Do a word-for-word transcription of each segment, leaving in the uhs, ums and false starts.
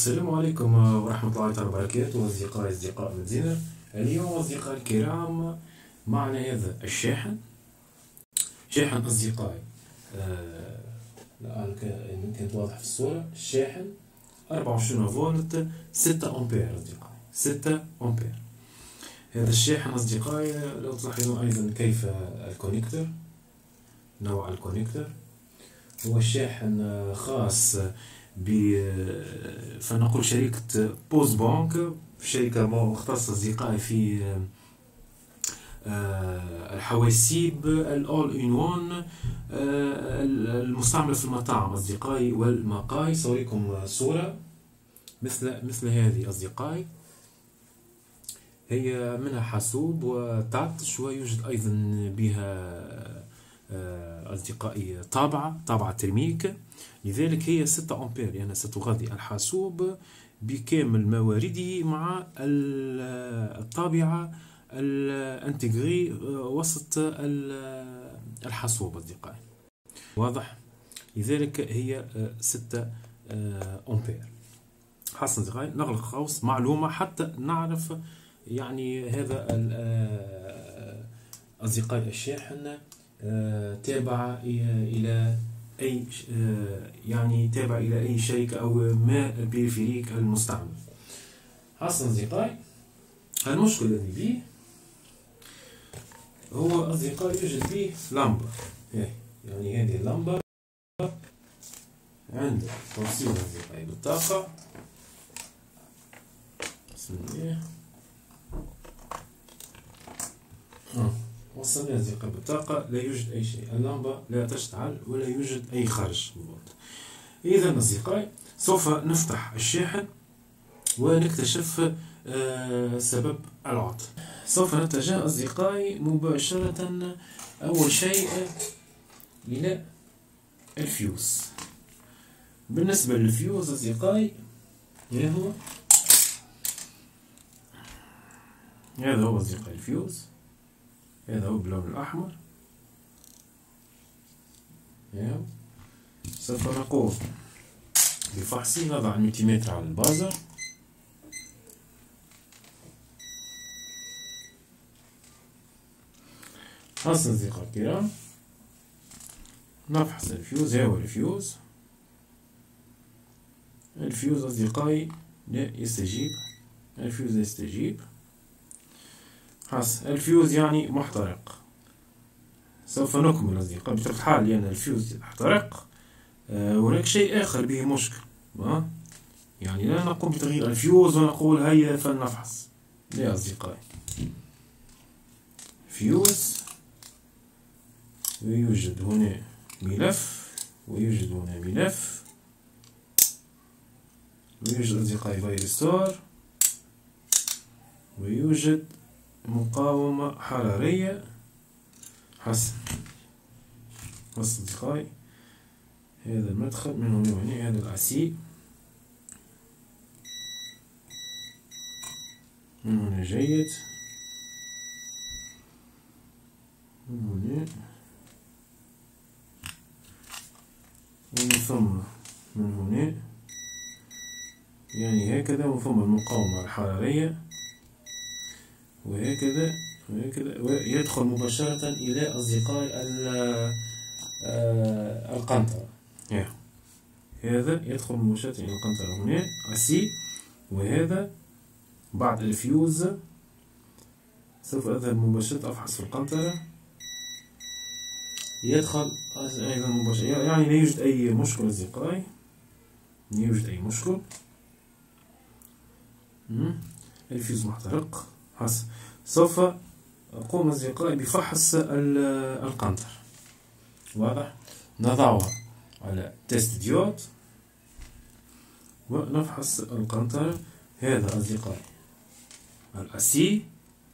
السلام عليكم ورحمة الله تعالى وبركاته. أصدقائي أصدقاء مدينة، اليوم أصدقائي الكرام معنا هذا الشاحن. شاحن أصدقائي آه الآن كانت واضح في الصورة. الشاحن أربعة وعشرين فولت ستة أمبير أصدقائي، ستة أمبير. هذا الشاحن أصدقائي لو تلاحظون أيضا كيف الكونيكتور، نوع الكونيكتور هو الشاحن خاص ب فنقول شركة بوز بانك، شركة مختصة أصدقائي في الحواسيب الأول إن وان المستعملة في المطاعم أصدقائي والمقاهي. سأريكم صورة مثل مثل هذه أصدقائي، هي منها حاسوب وتعطش، ويوجد أيضا بها أصدقائي طابعة طابعة ترميك. لذلك هي ستة أمبير، يعني ستغذي الحاسوب بكامل موارده مع الطابعة الانتجري وسط الحاسوب أصدقائي، واضح؟ لذلك هي ستة أمبير. حسنا أصدقائي نغلق قوس معلومة حتى نعرف يعني هذا أصدقائي الشاحن تابع إلى أي يعني تابع إلى أي شركة أو ما البريفيريك المستعمل. حسنا أصدقائي المشكل الذي به هو أصدقائي يوجد به لمبة، يعني هذه اللمبة عند توصيل أصدقائي بالطاقة. بسم الله. آه. وصلنا أصدقائي بالطاقة، لا يوجد أي شيء، اللمبة لا تشتعل ولا يوجد أي خارج. إذا أصدقائي سوف نفتح الشاحن ونكتشف آه سبب العطل. سوف نتجه أصدقائي مباشرة أول شيء إلى الفيوز. بالنسبة للفيوز أصدقائي هذا هو هذا هو أصدقائي الفيوز، هذا هو باللون الأحمر. سوف نقوم بفحصه. نضع الملتيمتر على البازر حسنا أصدقائي الكرام، نفحص الفيوز. ها هو الفيوز. الفيوز أصدقائي لا يستجيب، الفيوز لا يستجيب. حس الفيوز يعني محترق. سوف نكمل أصدقائي بطبيعة الحال لأن الفيوز يحترق. آه هناك شيء آخر به مشكل، آه؟ يعني لا نقوم بتغيير الفيوز ونقول هيا فلنفحص. لا أصدقائي، فيوز ويوجد هنا ملف، ويوجد هنا ملف، ويوجد أصدقائي فيرستور، ويوجد مقاومة حرارية. حسن أصدقائي هذا المدخل من هنا وهنا، هذا العسي من هنا جيد، من هنا ومن ثم من هنا، يعني هكذا، ومن ثم المقاومة الحرارية وهكذا وهكذا، ويدخل مباشرة إلى أصدقائي القنطرة. هذا يدخل مباشرة إلى القنطرة هنا عسي، وهذا بعد الفيوز. سوف أذهب مباشرة أفحص في القنطرة، يدخل أيضا مباشرة، يعني لا يوجد أي مشكل أصدقائي، لا يوجد أي مشكل. الفيوز محترق. حسن سوف أقوم أصدقائي بفحص القنطر، واضح؟ نضعها على تيست ديود ونفحص القنطر. هذا أصدقائي الأسي،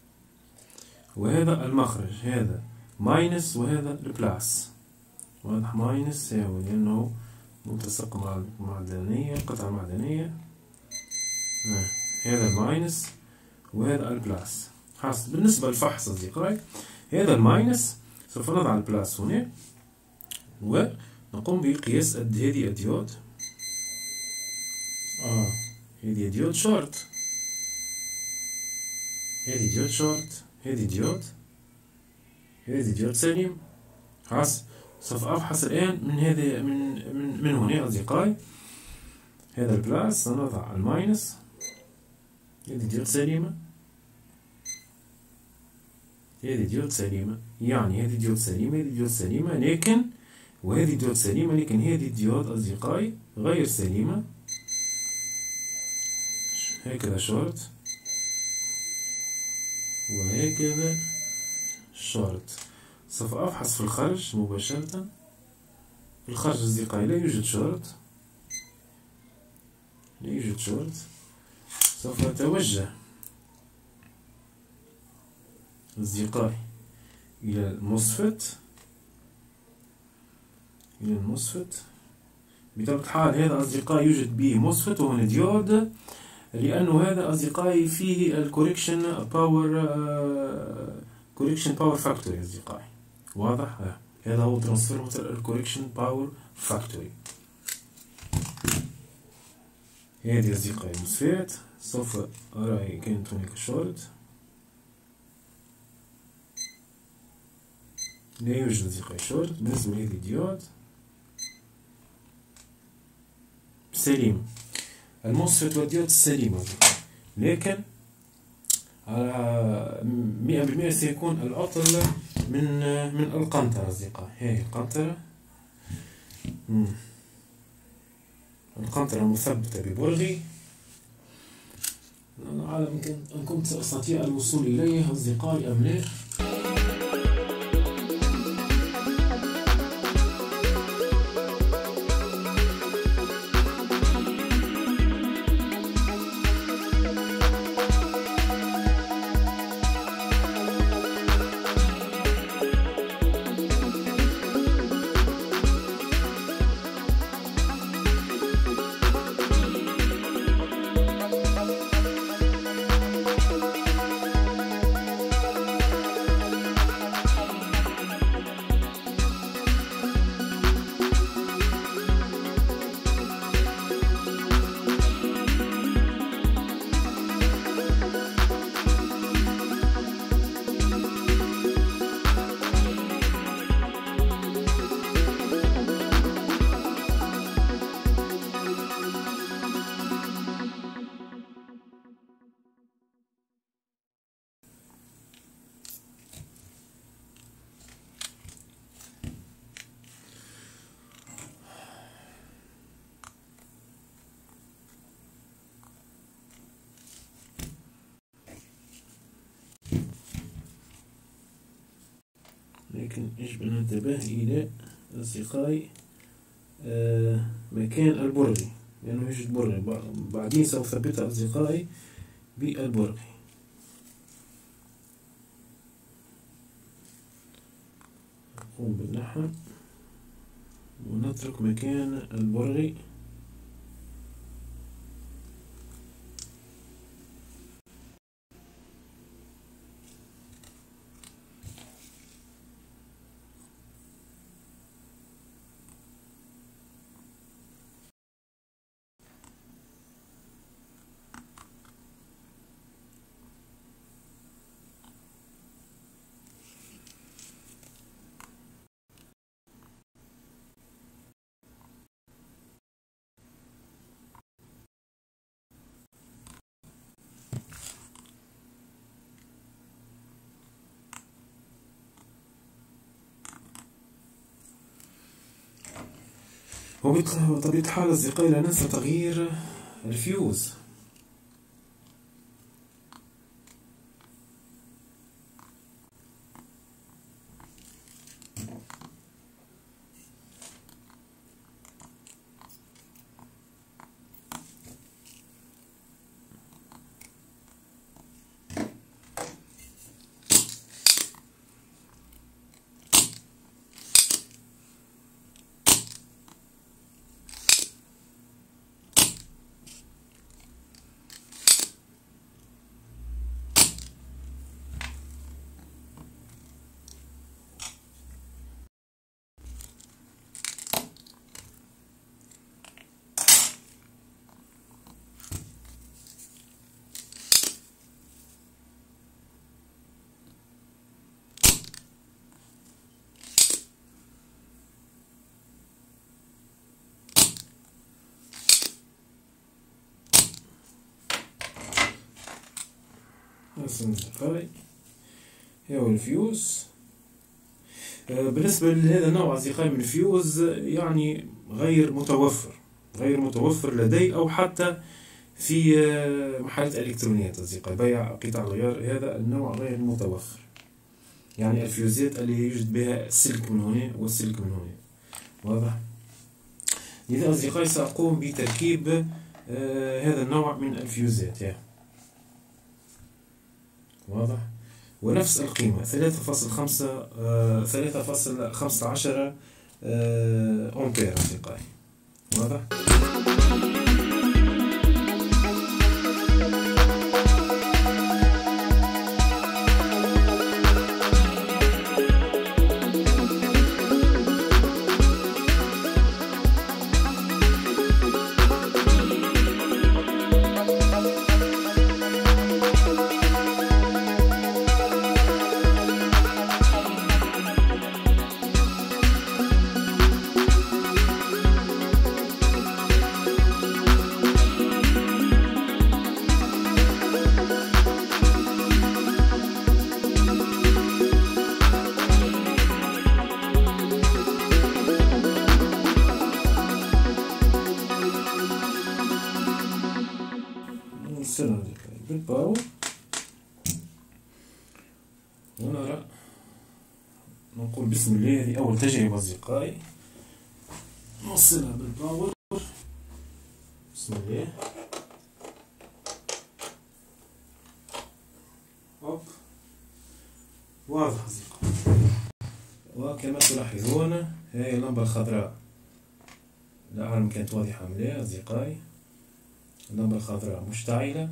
وهذا المخرج، هذا ماينس وهذا البلاس، واضح؟ ماينس هو لأنه ملتصق مع معدنية، قطعة معدنية. هذا الماينس وهذا البلاس. حسب بالنسبة للفحص أصدقائي، هذا الماينس سوف نضع البلاس هنا ونقوم بقياس هذه الديود. آه هذه ديود شورت، هذه ديود شورت، هذه ديود، هذه ديود سليم. خلاص سوف أفحص الآن من هذه من من من هنا أصدقائي. هذا البلاس سنضع الماينس، هذه ديود سليمة، هذه ديود سليمة، يعني هذه ديود سليمة، هذه ديود سليمة، لكن وهذه ديود سليمة، لكن هذه الديود أصدقائي غير سليمة. هكذا شورت وهكذا شورت. سوف أفحص في الخارج مباشرة. في الخارج أصدقائي لا يوجد شورت، لا يوجد شورت. سوف أتوجه أصدقائي إلى الموسفت، إلى الموسفت. بطبيعة الحال هذا أصدقائي يوجد به موسفت وهنا ديود، لأنه هذا أصدقائي فيه الكوريكشن باور، كوريكشن باور فاكتوري أصدقائي. واضح؟ هذا هو ترانسفورماتور الكوريكشن باور فاكتوري. هذه أصدقائي موسفت. سوف أرى كانت هناك شورت، لا يوجد أصدقائي شورت. بالنسبة لهذه الديود سليم، الموسفت والديود سليمة، لكن على مئة بالمئة سيكون العطل من من القنطرة أصدقائي. هذه القنطرة، القنطرة مثبتة ببرغي. لا أعلم إن كنت سأستطيع الوصول إليه أصدقائي أم لا. لكن يجب أن ننتبه إلى أصدقائي آه مكان البرغي، لأنه يوجد برغي. بعدين سوف أثبت أصدقائي بالبرغي. نقوم باللحم ونترك مكان البرغي. وبطبيعة الحال أصدقائي لا ننسى تغيير الفيوز. أصدقائي هو الفيوز. بالنسبة لهذا النوع أصدقائي من الفيوز يعني غير متوفر غير متوفر لدي أو حتى في محلات إلكترونيات أصدقائي. بيع قطع الغيار هذا النوع غير متوفر، يعني الفيوزات اللي يوجد بها السلك من هنا والسلك من هنا. واضح؟ لذا أصدقائي سأقوم بتركيب آه هذا النوع من الفيوزات يعني. واضح؟ ونفس القيمة ثلاثة فاصل خمسة ثلاثة فاصل خمسة عشر أمبير أصدقائي. واضح؟ نوصلها بالباور ونرى. نقول بسم الله. هذه أول تجربة أصدقائي. نوصلها بالباور. بسم الله. هوب. واضح أصدقائي. وكما تلاحظون هاي اللمبة الخضراء، لا أعلم كانت واضحة مليح أصدقائي. اللمبة الخضراء مشتعلة،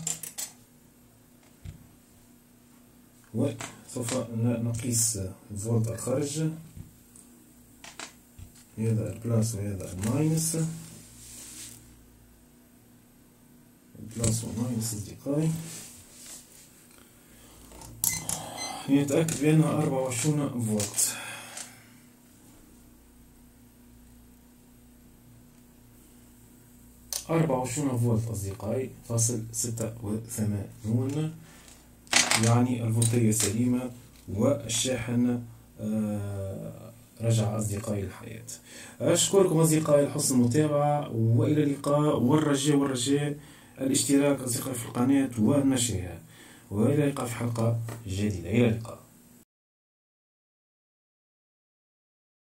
وسوف نقيس الفولت الخارج. هذا البلاس وهذا الماينس، البلاس والماينس أصدقائي. نتأكد بأنها أربعة وعشرين فولت. أربعة وعشرين فولت أصدقائي فاصل ستة وثمانون، يعني الفولتية سليمة والشاحن رجع أصدقائي للحياة. أشكركم أصدقائي لحسن المتابعة، وإلى اللقاء، والرجاء والرجاء الاشتراك أصدقائي في القناة ونشرها، وإلى اللقاء في حلقة جديدة. إلى اللقاء.